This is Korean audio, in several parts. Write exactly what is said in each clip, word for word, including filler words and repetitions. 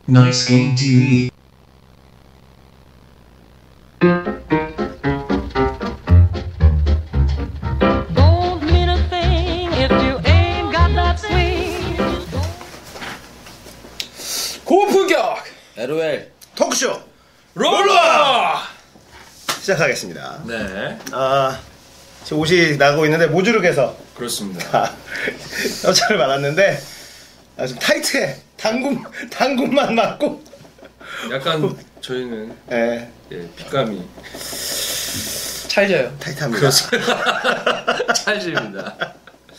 Nice Game 티비. 고품격 엘오엘 토크쇼 롤러 시작하겠습니다. 네, 아, 지금 옷이 나고 있는데 모주룩해서 그렇습니다. 아, 여차를 받았는데 아, 좀 타이트해. 당군 당군만 맞고 약간 저희는 예, 예, 핏감이 찰져요. 타이트합니다. 그렇습니다. 찰집니다.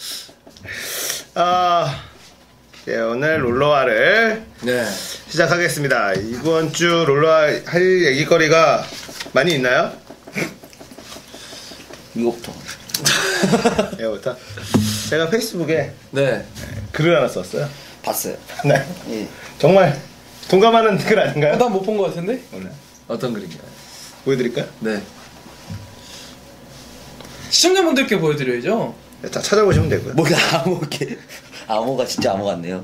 아, 예, 오늘 롤러화를 네, 시작하겠습니다. 이번 주 롤러화 할 얘기거리가 많이 있나요? 이거부터. 예부터 제가 페이스북에 네, 글을 하나 썼어요. 봤어요. 네, 예. 정말 동감하는 글 아닌가요? 난 못 본 것 같은데? 오늘 어떤 글인가요? 보여드릴까요? 네, 시청자분들께 보여드려야죠. 네, 다 찾아보시면 되고요. 뭐가 암호게 암호가 진짜 암호 같네요.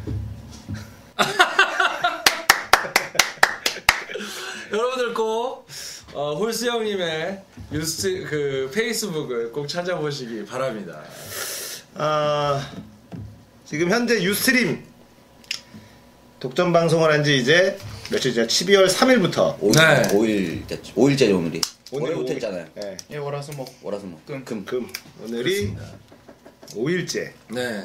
여러분들 꼭 어, 홀스 형님의 뉴스 그 페이스북을 꼭 찾아보시기 바랍니다. 아, 지금 현재 유스트림 독점 방송을 한 지 이제 며칠이죠? 십이월 삼일부터 오일, 네. 오일 됐죠. 오일째 오늘이. 오늘 월요일부터 오일. 했잖아요. 네, 예, 월화수목 월화수목. 금. 금. 금 오늘이 오 일째 네,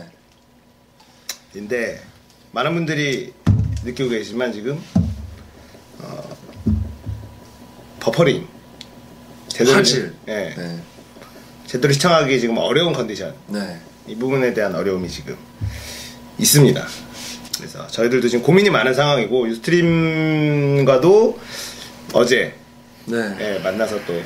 인데 많은 분들이 느끼고 계시지만 지금 어, 버퍼링 제대로 화질. 예, 네, 제대로 시청하기 지금 어려운 컨디션, 네, 이 부분에 대한 어려움이 지금 있습니다. 그래서 저희들도 지금 고민이 많은 상황이고 유스트림과도 어제 네, 예, 만나서 또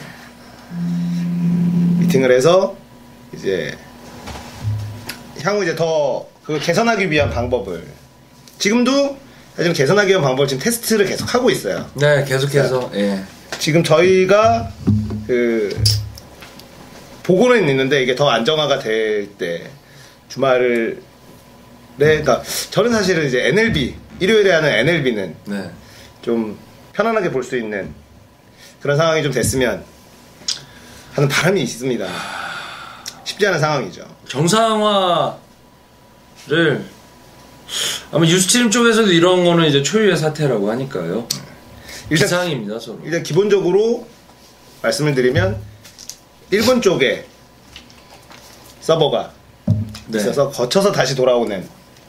미팅을 해서 이제 향후 이제 더 그걸 개선하기 위한 방법을 지금도 사실은 개선하기 위한 방법을 지금 테스트를 계속 하고 있어요. 네, 계속해서 예, 지금 저희가 그 보고는 있는데 이게 더 안정화가 될 때 주말을 네, 그러니까 저는 사실은 이제 엔엘비 일요일에 하는 엔엘비는 네. 좀 편안하게 볼 수 있는 그런 상황이 좀 됐으면 하는 바람이 있습니다. 쉽지 않은 상황이죠. 정상화를 아마 유스트림 쪽에서도 이런 거는 이제 초유의 사태라고 하니까요. 일단, 비상입니다, 서로. 일단 기본적으로 말씀을 드리면 일본 쪽에 서버가 네. 있어서 거쳐서 다시 돌아오는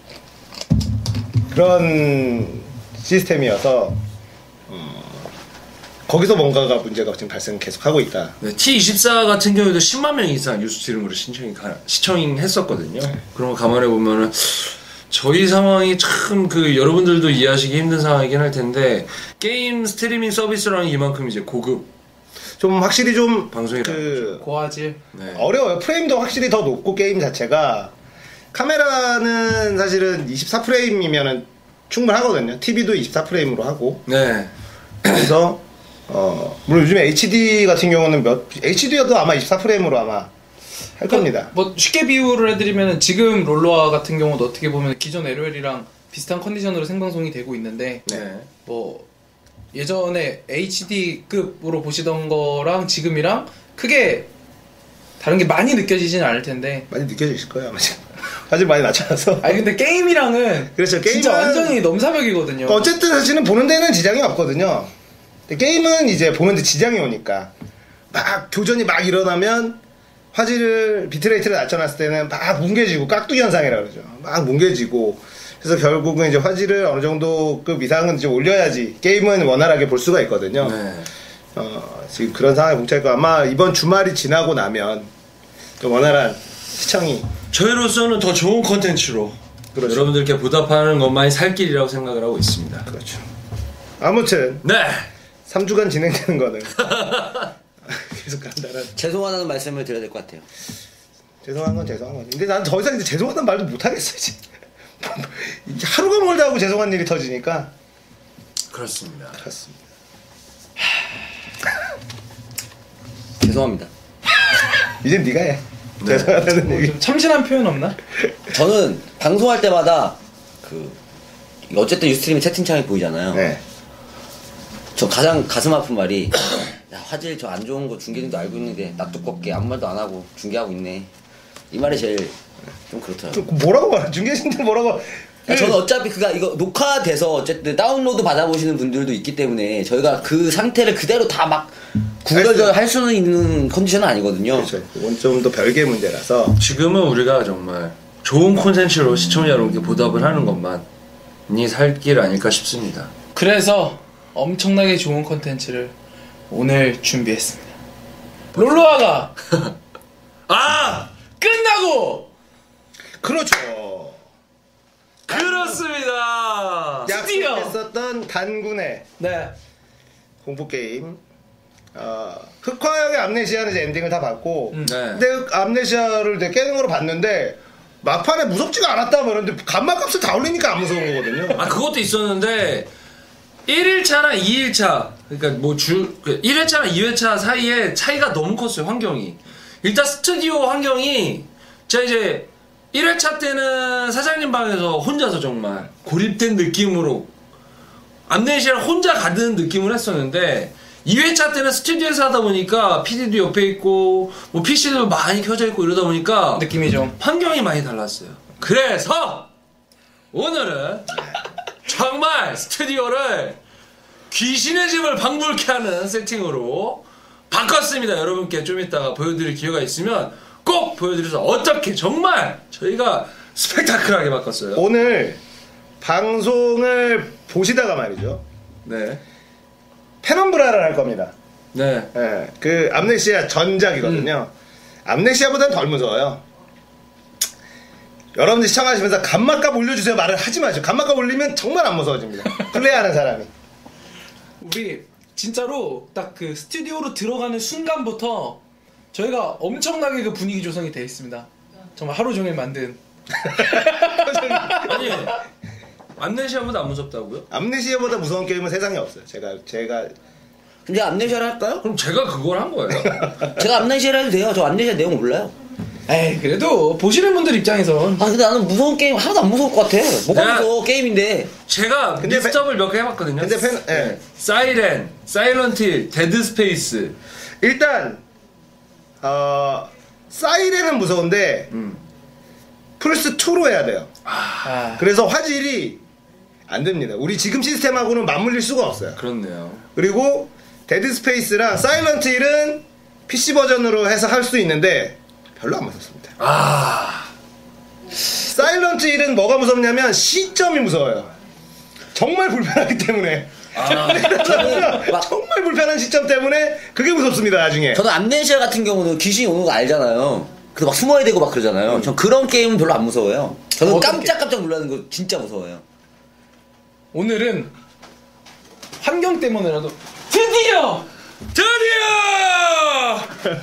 그런 시스템이어서 어, 거기서 뭔가가 문제가 지금 발생 계속 하고 있다. 네, 티 이십사 같은 경우에도 십만 명 이상 유스트림으로 신청이 가, 시청했었거든요. 그런 거 감안해 보면은 저희 상황이 참 그 여러분들도 이해하시기 힘든 상황이긴 할 텐데 게임 스트리밍 서비스라는 이만큼 이제 고급 좀 확실히 좀 방송이라는 그 고화질. 네. 어려워요. 프레임도 확실히 더 높고 게임 자체가 카메라는 사실은 이십사 프레임이면은 충분하거든요. 티비도 이십사 프레임으로 하고 네. 그래서 어 물론 요즘에 에이치디 같은 경우는 몇 에이치디여도 아마 이십사 프레임으로 아마 할 겁니다. 뭐 쉽게 비유를 해드리면 지금 롤러화 같은 경우도 어떻게 보면 기존 엘오엘이랑 비슷한 컨디션으로 생방송이 되고 있는데 네. 뭐 예전에 에이치디급으로 보시던 거랑 지금이랑 크게 다른 게 많이 느껴지진 않을 텐데. 많이 느껴지실 거예요 아마 지금. 사실 많이 낮춰놔서. 아니 근데 게임이랑은 그렇죠. 게임은 진짜 완전히 넘사벽이거든요. 어쨌든 사실은 보는 데는 지장이 없거든요. 근데 게임은 이제 보는데 지장이 오니까 막 교전이 막 일어나면 화질을 비트레이트를 낮춰놨을 때는 막 뭉개지고 깍두기 현상이라 그러죠. 막 뭉개지고 그래서 결국은 이제 화질을 어느 정도 급 이상은 이제 올려야지 게임은 원활하게 볼 수가 있거든요. 네. 어, 지금 그런 상황이 봉착했고 아마 이번 주말이 지나고 나면 좀 원활한 시청이 저희로서는 더 좋은 컨텐츠로 그렇죠. 여러분들께 보답하는 것만이 살 길이라고 생각을 하고 있습니다. 그렇죠. 아무튼 네. 삼 주간 진행되는 거는 계속 간다는. 죄송하다는 말씀을 드려야 될 것 같아요. 죄송한 건 죄송한 거지. 근데 난 더 이상 이제 죄송하다는 말도 못 하겠어 이제. 하루가 멀다 하고 죄송한 일이 터지니까. 그렇습니다. 그렇습니다. 죄송합니다. 이제 네가 해. 네. 죄송하다는 뭐 얘기. 좀 참신한 표현 없나? 저는 방송할 때마다 그 어쨌든 유스트림의 채팅창이 보이잖아요. 네. 저 가장 가슴 아픈 말이 야, 화질 저 안 좋은 거 중계진도 알고 있는데 나 두껍게 아무 말도 안 하고 중계하고 있네. 이 말이 제일 좀 그렇더라고요. 좀 뭐라고 말해? 중계진들 뭐라고? 아, 저는 어차피 그가 이거 녹화돼서 어쨌든 다운로드 받아보시는 분들도 있기 때문에 저희가 그 상태를 그대로 다 막 구걸절 할 수는 있는 컨디션은 아니거든요. 그렇죠. 이건 좀 더 별개의 문제라서. 지금은 우리가 정말 좋은 콘텐츠로 시청자 여러분께 보답을 하는 것만이 살 길 아닐까 싶습니다. 그래서 엄청나게 좋은 컨텐츠를 오늘 준비했습니다. 롤로아가 아! 끝나고 그렇죠. 그렇습니다. 드디어! 약속했었던 단군의 네. 공포 게임. 어, 흑화역의 암네시아는 이제 엔딩을 다 봤고, 음. 네. 근데 그 암네시아를 이제 깨는 거로 봤는데 막판에 무섭지가 않았다 그러는데 간막값을 다 올리니까 안 무서운 거거든요. 아 그것도 있었는데 일 일차나 이 일차 그러니까 뭐주 일 회차나 이 회차 사이에 차이가 너무 컸어요. 환경이. 일단 스튜디오 환경이 제가 이제 일 회차 때는 사장님 방에서 혼자서 정말 고립된 느낌으로 암네시아를 혼자 가는 느낌을 했었는데 이 회차 때는 스튜디오에서 하다 보니까 피디도 옆에 있고 뭐 피씨도 많이 켜져 있고 이러다 보니까 느낌이 좀 환경이 많이 달랐어요. 그래서 오늘은 정말 스튜디오를 귀신의 집을 방불케 하는 세팅으로 바꿨습니다. 여러분께 좀 이따가 보여드릴 기회가 있으면 꼭 보여드려서 어떻게 정말 저희가 스펙타클하게 바꿨어요. 오늘 방송을 보시다가 말이죠. 네. 페넘브라를 할 겁니다. 네. 예, 그 암네시아 전작이거든요. 암네시아보다는 덜 무서워요. 여러분들 시청하시면서 간막값 올려주세요 말을 하지 마세요. 간막값 올리면 정말 안 무서워집니다. 플레이하는 사람이. 우리 진짜로 딱 그 스튜디오로 들어가는 순간부터 저희가 엄청나게 그 분위기 조성이 되어 있습니다. 정말 하루 종일 만든. 아니 암네시아보다 안 무섭다고요? 암네시아보다 무서운 게임은 세상에 없어요. 제가 제가 근데 암네시아를 할까요? 그럼 제가 그걸 한 거예요. 제가 암네시아를 해도 돼요. 저 암네시아 내용 몰라요. 에이 그래도 보시는 분들 입장에선 아 근데 나는 무서운 게임 하나도 안 무서울 것 같아. 뭐가 내가- 무서워 게임인데. 제가 근데 미스터블 몇 개 해봤거든요. 근데 팬- 예. 네. 사이렌, 사일런트 힐, 데드 스페이스. 일단 어 사이렌은 무서운데 음. 플스 투로 해야 돼요. 아, 그래서 화질이 안 됩니다. 우리 지금 시스템하고는 맞물릴 수가 없어요. 그렇네요. 그리고 데드 스페이스랑 사일런트 힐은 피씨 버전으로 해서 할 수 있는데 별로 안 무섭습니다. 아. 사일런트 힐은 뭐가 무섭냐면 시점이 무서워요. 정말 불편하기 때문에. 막- 정말 불편한 시점 때문에 그게 무섭습니다. 나중에. 저는 암네시아 같은 경우는 귀신이 오는 거 알잖아요. 그래서 막 숨어야 되고 막 그러잖아요. 전 그런 게임은 별로 안 무서워요. 저는 어떤 깜짝깜짝 놀라는 거 진짜 무서워요. 오늘은 환경 때문에라도 드디어 드디어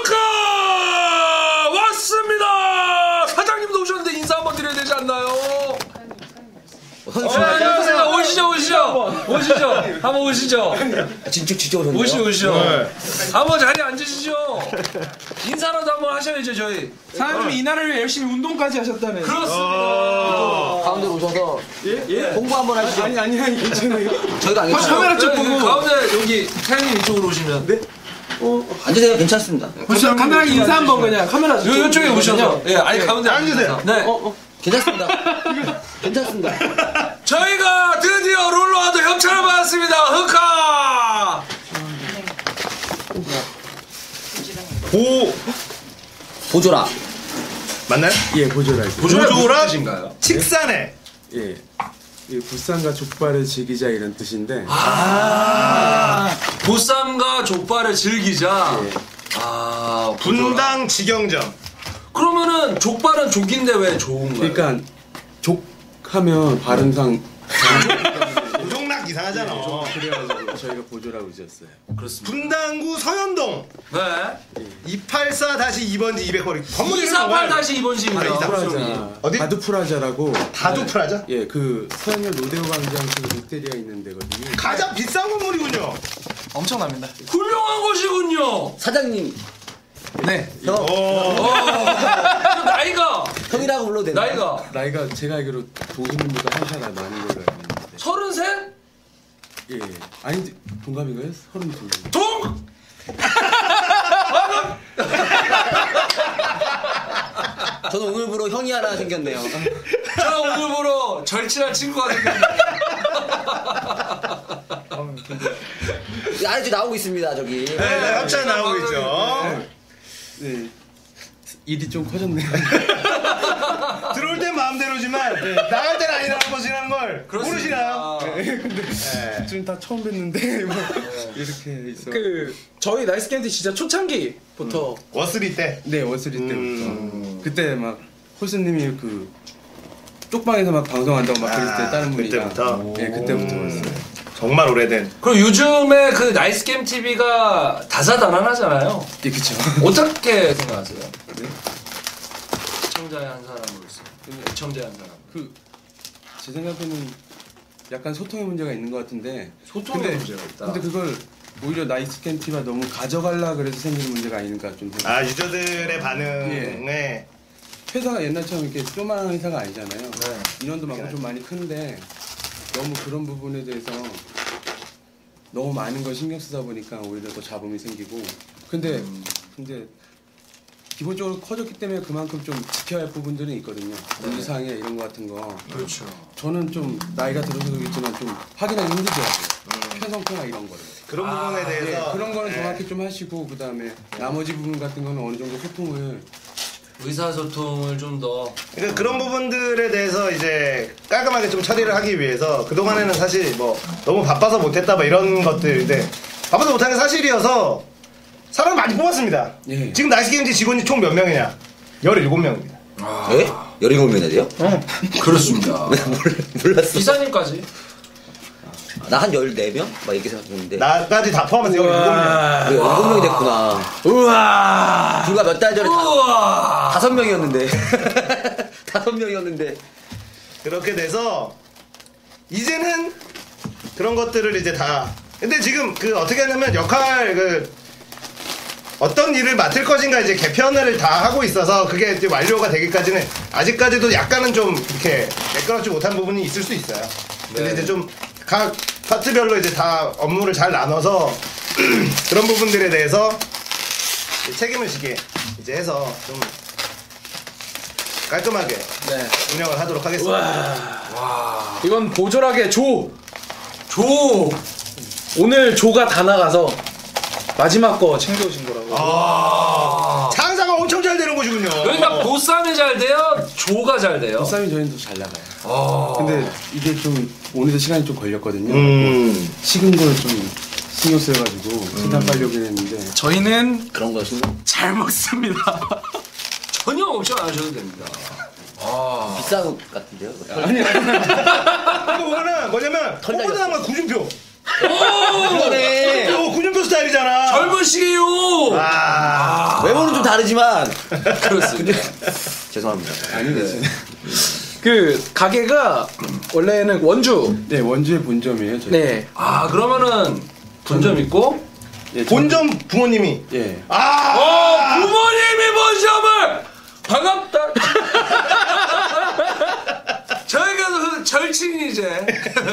흑화 왔습니다. 사장님도 오셨는데 인사 한번 드려야 되지 않나요? 어, 안녕하세요. 오시죠, 오시죠, 오시죠. 한번 오시죠. 진짜 진짜 오셨네요. 오시죠, 오시죠. 네. 한번 자리에 앉으시죠. 인사라도 한번 하셔야죠, 저희. 사장님이 이날을 위해 열심히 운동까지 하셨다는. 그렇습니다. 가운데 오셔서 홍보 한번 하시죠. 아니 아니 아니 괜찮아요. 저희가 안 아, 괜찮아요. 카메라 쪽 네, 보고. 가운데 여기 사장님 이쪽으로 오시면. 네? 앉으세요. 괜찮습니다. 보시죠. 간단하게 인사 한번 그냥 카메라 요, 요쪽에 오셔서. 예, 아니, 가운데 앉으세요. 네. 괜찮습니다. 괜찮습니다. 저희가 드디어 롤러와도 협찬을 받았습니다. 흑화. 보 보조라. 맞나요? 예, 보조라. 보조라 뜻인가요? 칙산에. 예. 이 부산과 족발을 즐기자 이런 뜻인데 아, 보쌈과 족발을 즐기자. 예. 아, 분당. 분당 직영점. 그러면은 족발은 족인데 왜 좋은 거예요? 그러니까 족 하면 발음상 우종락 이상하잖아. 그래가지고 저희가 보조라고 지었어요. 그렇습니다. 분당구 서현동 네. 이팔사 이 번지 이백 거리. 건물이 이사팔 이 번 시입니다. 아, 이사- 프라자. 어디? 바두 프라자라고. 다두 프라자? 예, 그 서현역 로데오 광장 그 롯데리아 있는 데거든요. 가장 비싼 건물이군요. 엄청납니다. 훌륭한 곳이군요. 사장님 네. 형 어, 나이가 형이라고 불러도 되나요? 나이가 나이가 제가 알기로 도시님보다 한 살 많은 걸로 알고 있는데. 서른셋? 예. 아니 동갑인가요? 서른 둘. 동! 저는 오늘부로 형이 하나 생겼네요. 저는 오늘부로 절친한 친구가 생겼네요. 아래쪽 나오고 있습니다 저기. 네, 네, 합찬 나오고 있죠. 네. 일이 좀 커졌네요. 들어올 땐 마음대로지만 나갈 땐 아니라는 것이라는 걸 모르시나요? 근데 지금 다 처음 뵀는데 뭐 이렇게 있어. 그 저희 나이스 캔디 진짜 초창기부터 워스리 때. 네 원쓰리 때부터. 음. 그때 막 홀스님이 그 쪽방에서 막 방송한다고 막 그랬을 때 아, 다른 분이랑. 그때부터? 네 그때부터 음. 왔어요. 정말 오래된. 그리고 요즘에 그 나이스 게임 티비가 다사다난하잖아요. 예 그쵸. 어떻게 생각하세요? 네? 시청자의 한 사람으로서, 애청자의 한 사람. 그 제 생각에는 약간 소통의 문제가 있는 것 같은데. 소통의 근데- 문제가 있다. 근데 그걸 오히려 나이스 캔티가 너무 가져갈라 그래서 생기는 문제가 아닐까 좀 생각. 아 유저들의 반응에 회사가 옛날처럼 이렇게 조만한 회사가 아니잖아요. 네. 인원도 많고 좀 많이 큰데 너무 그런 부분에 대해서 너무 많은 걸 신경 쓰다 보니까 오히려 더 잡음이 생기고. 근데 음. 근데 기본적으로 커졌기 때문에 그만큼 좀 지켜야 할 부분들은 있거든요. 문제사항이 이런 거 같은 거. 그렇죠. 저는 좀 나이가 들어서 그렇지만 좀 확인하기 힘들더라고요. 편성표나 이런 거를. 그런 부분에 네, 대해서 그런 거는 네. 정확히 좀 하시고 그 다음에 나머지 부분 같은 거는 어느 정도 소통을 의사소통을 좀 더. 그러니까 그런 부분들에 대해서 이제 깔끔하게 좀 처리를 하기 위해서 그동안에는 사실 뭐 너무 바빠서 못했다 뭐 이런 것들인데 바빠서 못한 게 사실이어서 사람 많이 뽑았습니다. 예. 지금 나이스게임즈 직원이 총 몇 명이냐? 열일곱 명입니다. 예? 열일곱 명이나 돼요? 그렇습니다. 몰랐어. 이사님까지. 나 한 열네 명? 막 이렇게 생각했는데. 나까지 다 포함해서 열일곱 명. 왜 열일곱 명이 됐구나. 우와. 불과 몇 달 전에 다, 우와. 다섯 명이었는데. 다섯 명이었는데. 그렇게 돼서 이제는 그런 것들을 이제 다 근데 지금 그 어떻게 하냐면 역할 그 어떤 일을 맡을 것인가 이제 개편을 다 하고 있어서 그게 이제 완료가 되기까지는 아직까지도 약간은 좀 이렇게 매끄럽지 못한 부분이 있을 수 있어요. 근데 네. 이제 좀 각 파트별로 이제 다 업무를 잘 나눠서 그런 부분들에 대해서 이제 책임을 지게 이제 해서 좀 깔끔하게 네. 운영을 하도록 하겠습니다. 와. 이건 보졸하게 조. 조. 오늘 조가 다 나가서 마지막 거 챙겨오신 거라고. 아, 장사가 엄청 잘 되는 곳이군요. 그러니까 보쌈이 잘 돼요? 조가 잘 돼요? 쌈이 저희는 더 잘 나가요. 아. 근데 이게 좀 오늘도 시간이 좀 걸렸거든요. 음. 식은 걸 좀 신경 쓰여가지고 시간 빨려긴 했는데 저희는 그런 거 신경. 잘 먹습니다. 전혀 걱정 안 하셔도 됩니다. 아. 비싼 옷 같은데요? 그거는 뭐냐면 털 홍보대 달렸어. 한번 구준표. 그거네. 어, 구준표 스타일이잖아. 젊으시게요. 아. 외모는 좀 다르지만. 그렇습니다. 죄송합니다. 아니 네. 그 가게가 원래는 원주. 네 원주의 본점이에요. 저희. 네. 아 그러면은 본점 있고. 예, 본점 부모님이. 저- 예. 아. 어 부모님이 본점을 반갑다. 저희가 그 절친이 이제.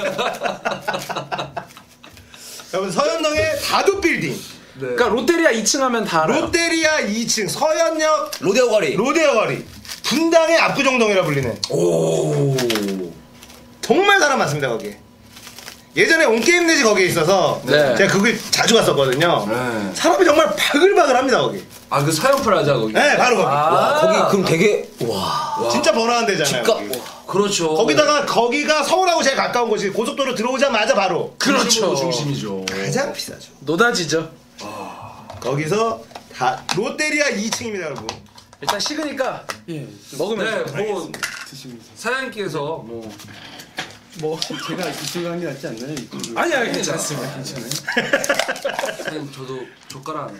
여러분 서현동의 다두 빌딩. 네. 그러니까 롯데리아 이 층 하면 다 알아요. 롯데리아 이 층 서현역 로데오 거리. 로데오 거리. 분당의 압구정동이라 불리는. 오. 정말 사람 많습니다 거기. 예전에 온게임내지 거기에 있어서 네. 제가 거기 자주 갔었거든요. 네. 사람이 정말 바글바글합니다 거기. 아 그 사연 플라자 거기. 네 바로 거기. 아. 와, 거기 그럼 되게. 와. 진짜 번화한 데잖아요. 집가. 거기. 와. 그렇죠. 거기다가 거기가 서울하고 제일 가까운 곳이 고속도로 들어오자마자 바로 그렇죠. 그렇죠. 중심이죠. 가장 비싸죠. 노다지죠. 거기서 다 롯데리아 이 층입니다 여러분. 일단 식으니까 예. 먹으면 네, 뭐 드시면서. 사장님께서 뭐 뭐 제가 이쪽에 한게 낫지 않나요? 이쪽으로. 아니 아니 괜찮습니다. 괜찮아요? 사장님 저도 젓가락.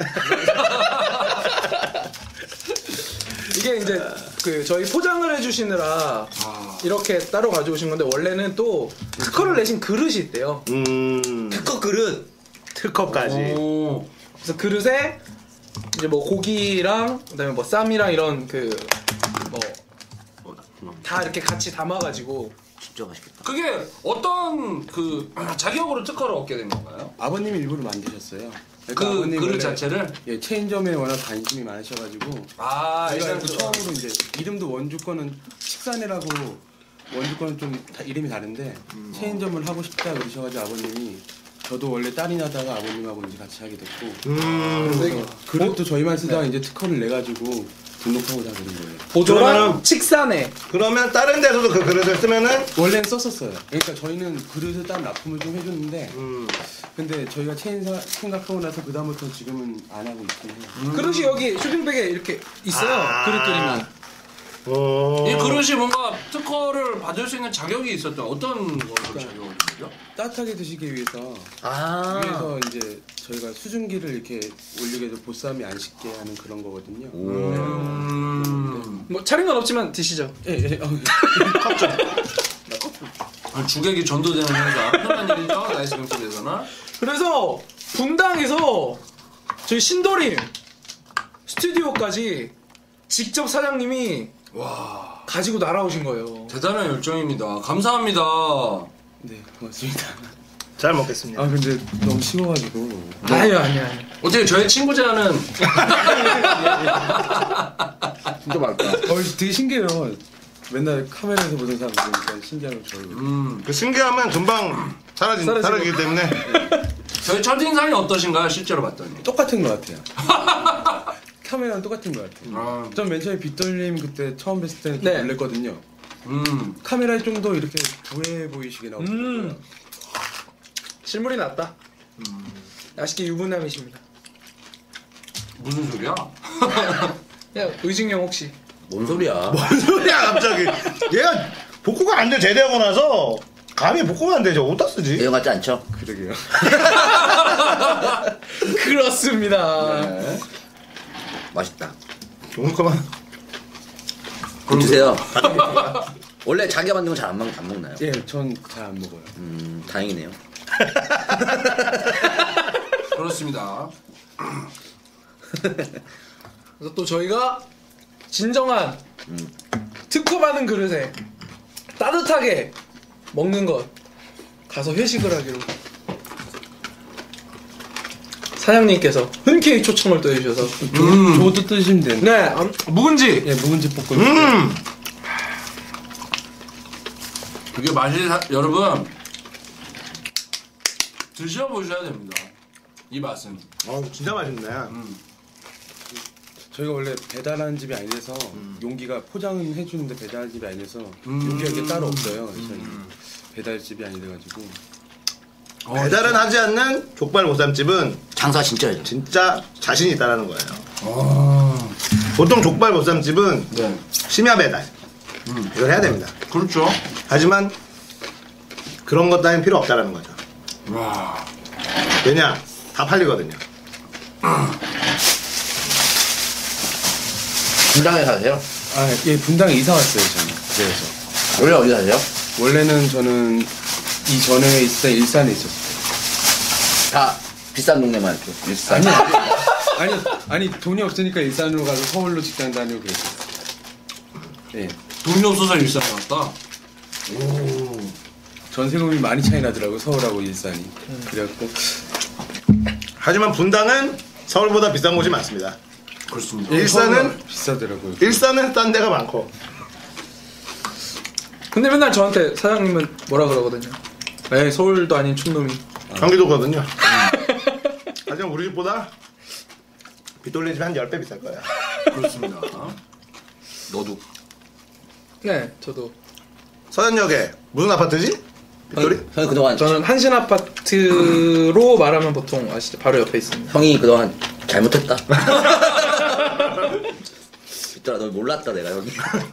이게 이제 그 저희 포장을 해주시느라 아. 이렇게 따로 가져오신 건데 원래는 또 특허를 내신 그릇이 있대요. 음. 특허 그릇. 특허까지. 오. 그래서 그릇에 이제 뭐 고기랑 그다음에 뭐 쌈이랑 이런 그 뭐 다 이렇게 같이 담아가지고 진짜 맛있겠다. 그게 어떤 그 자격으로 특허를 얻게 된 건가요? 아버님이 일부러 만드셨어요. 그 아버님 그릇 원래, 자체를? 예, 체인점에 워낙 관심이 많으셔가지고 아, 제가 일단 그 처음으로 이제 이름도 원주 거는 식사네라고 원주 거는 좀 다 이름이 다른데 체인점을 하고 싶다 그러셔가지고 아버님이 저도 원래 딸이 나다가 아버님하고 이제 같이 하게 됐고 음. 그래서 그릇도 저희만 쓰다가 이제 특허를 내가지고 등록하고 다 그런 거예요. 보조랑 그러면은- 칡사네. 그러면 다른 데서도 그 그릇을 쓰면은 원래는 썼었어요. 그러니까 저희는 그릇을 따로 납품을 좀 해줬는데 음. 근데 저희가 체인 사- 생각하고 나서 그 다음부터 지금은 안 하고 있긴 해요. 그릇이 여기 쇼핑백에 이렇게 있어요. 아. 그릇들이만. 어. 이 그릇이 뭔가 특허를 받을 수 있는 자격이 있었던 어떤 거를 자격을 주죠? 따뜻하게 드시기 위해서 아. 위에서 이제 저희가 수증기를 이렇게 올리게 해서 보쌈이 안 식게 하는 그런 거거든요. 음. 뭐 차린 건 없지만 드시죠. 예, 예. 어, 아, 주객이 전도되는 회사. 흔한 일이죠. 나이스 경찰에서는. 그래서 분당에서 저희 신도림 스튜디오까지 직접 사장님이 와, 가지고 날아오신 거예요. 대단한 열정입니다. 감사합니다. 네, 고맙습니다. 잘 먹겠습니다. 아 근데 너무 식어가지고 아니요, 아니요, 아니요. 어떻게 저의 친구자는 진짜 맛있다. 어, 되게 신기해요. 맨날 카메라에서 보는 사람 보니까 신기하고 저희. 음, 그 신기함은 금방 사라진, 사라지고. 사라지기 때문에 저희 첫인상이 어떠신가요? 실제로 봤더니. 똑같은 것 같아요. 카메라는 똑같은 것 같아요. 아, 전 맨 처음에 빗돌림 그때 처음 뵀을 때는 좀 네. 놀랬거든요. 음, 카메라에 좀 더 이렇게 부해 보이시게 나오더라고요. 음. 실물이 낫다. 맛있게 유부남이십니다. 무슨 소리야? 야, 의식령 혹시? 뭔 소리야? 뭔 소리야 갑자기. 얘가 복구가 안 돼. 제대하고 나서 감히 복구가 안 되죠. 어디다 쓰지? 내용 같지 않죠? 그러게요. 그렇습니다. 네. 맛있다. 조금만. 그럼 드세요. 원래 자기가 만든 건 잘 안 안 먹나요? 예, 전 잘 안 먹어요. 음, 다행이네요. 그렇습니다. 그래서 또 저희가 진정한 특허받은 그릇에 따뜻하게 먹는 것 가서 회식을 하기로 사장님께서 흔쾌히 초청을 또 해주셔서 음. 저것도 뜨시면 되는데. 네, 아, 묵은지 예, 묵은지 볶음. 음. 그게 맛이 사- 여러분 드셔보셔야 됩니다. 이 맛은. 어, 진짜 맛있네. 저희가 원래 배달하는 집이 아니라서 용기가 포장은 해주는데 배달하는 집이 아니라서 음. 용기가 이게 따로 없어요. 그래서 배달집이 아니래가지고 배달은 하지 않는 족발 보쌈집은 장사 진짜 해요. 진짜 자신이 있다라는 거예요. 아, 보통 족발 보쌈집은 네. 심야 배달 이걸 해야 됩니다. 그렇죠. 하지만 그런 것 따윈 필요 없다라는 거죠. 와, 왜냐? 다 팔리거든요. 분당에 사세요? 아, 예, 분당에 이사 왔어요 저는. 그래서 원래 어디 사세요? 원래는 저는 이전에 있을 때 일산에 있었어요. 다 비싼 동네만 이렇게 일산. 아니, 아니, 아니 돈이 없으니까 일산으로 가서 서울로 직장 다니고 그랬어요. 예, 돈이 없어서 일산 왔다. 전세금이 많이 차이 나더라고 서울하고 일산이. 그래갖고 하지만 분당은 서울보다 비싼 곳이 많습니다. 그렇습니다. 일산은 서울은 비싸더라고요. 일산은 싼 데가 많고. 근데 맨날 저한테 사장님은 뭐라 그러거든요. 에이, 서울도 아닌 촌놈이. 경기도거든요. 하지만 우리 집보다 빗돌리 집이 한 십 배 비쌀 거야. 그렇습니다. 너도. 네, 저도. 서현역에 무슨 아파트지? 빗돌이? 형이 그동안 저는 한신 아파트로 말하면 보통 아시죠? 바로 옆에 있습니다. 형이 그동안 잘못했다. 빗돌아 널 몰랐다 내가 여기.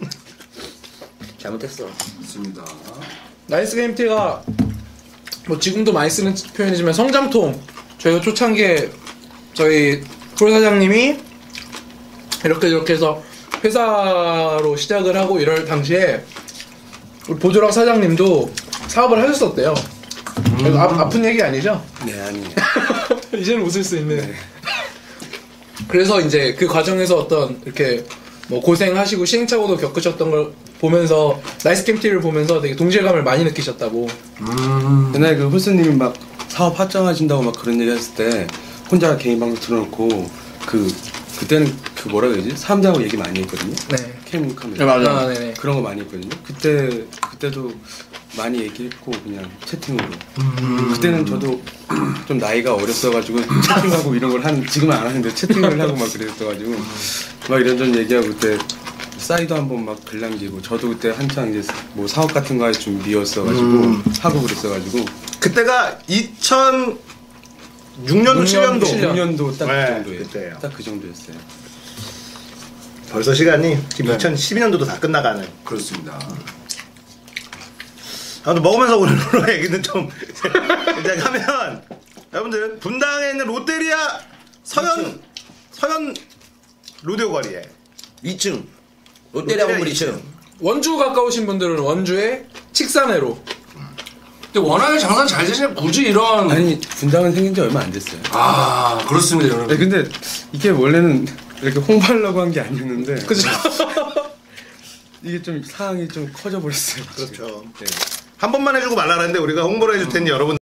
잘못했어. 있습니다. 나이스 게임티가 뭐 지금도 많이 쓰는 표현이지만 성장통 저희가 초창기에 저희 프로 사장님이 이렇게 이렇게 해서 회사로 시작을 하고 이럴 당시에 우리 보조락 사장님도 사업을 하셨었대요. 음. 아, 아픈 얘기 아니죠? 네, 아니에요. 이제는 웃을 수 있는. 그래서 이제 그 과정에서 어떤 이렇게 뭐 고생하시고 시행착오도 겪으셨던 걸 보면서 나이스 캠티를 보면서 되게 동질감을 많이 느끼셨다고. 음. 옛날에 그 홀스님이 막 사업 확장하신다고 막 그런 얘기 했을 때 혼자 개인 방송 틀어놓고 그 그때는 그 뭐라 그러지? 사람들하고 얘기 많이 했거든요. 네. 캠 카메라. 네, 맞아. 아, 네네. 그런 거 많이 했거든요. 그때 그때도 많이 얘기했고 그냥 채팅으로. 음. 그때는 저도 좀 나이가 어렸어가지고 채팅하고 이런 걸 하는 지금은 안 하는데 채팅을 하고 막 그랬어가지고 막 이런저런 얘기하고 그때 사이드 한번 막 글 남기고 저도 그때 한창 이제 뭐 사업 같은 거 할 준비였어가지고 음. 하고 그랬어가지고 그때가 이천육 년도 칠 년도 칠 년. 육 년도 딱 그 네, 정도예요. 그때예요. 딱 그 정도였어요. 벌써 시간이 지금 이천십이 년도도 다 끝나가는. 그렇습니다. 아무튼 먹으면서 오늘 롤러 얘기는 좀 이제 하면 여러분들 분당에 있는 롯데리아 서현 서현 로데오 거리에 이 층 롯데리아 건물 이 층. 원주 가까우신 분들은 원주의 칙산회로. 근데 워낙에 장사 잘 되시면 굳이 이런 아니 분당은 생긴 지 얼마 안 됐어요. 아 그렇습니다 여러분. 네, 근데 이게 원래는 이렇게 홍보하려고 한 게 아니었는데 그죠? 이게 좀 상황이 좀 커져 버렸어요. 그렇죠. 네. 한 번만 해주고 말라는데 우리가 홍보를 해줄 테니 여러분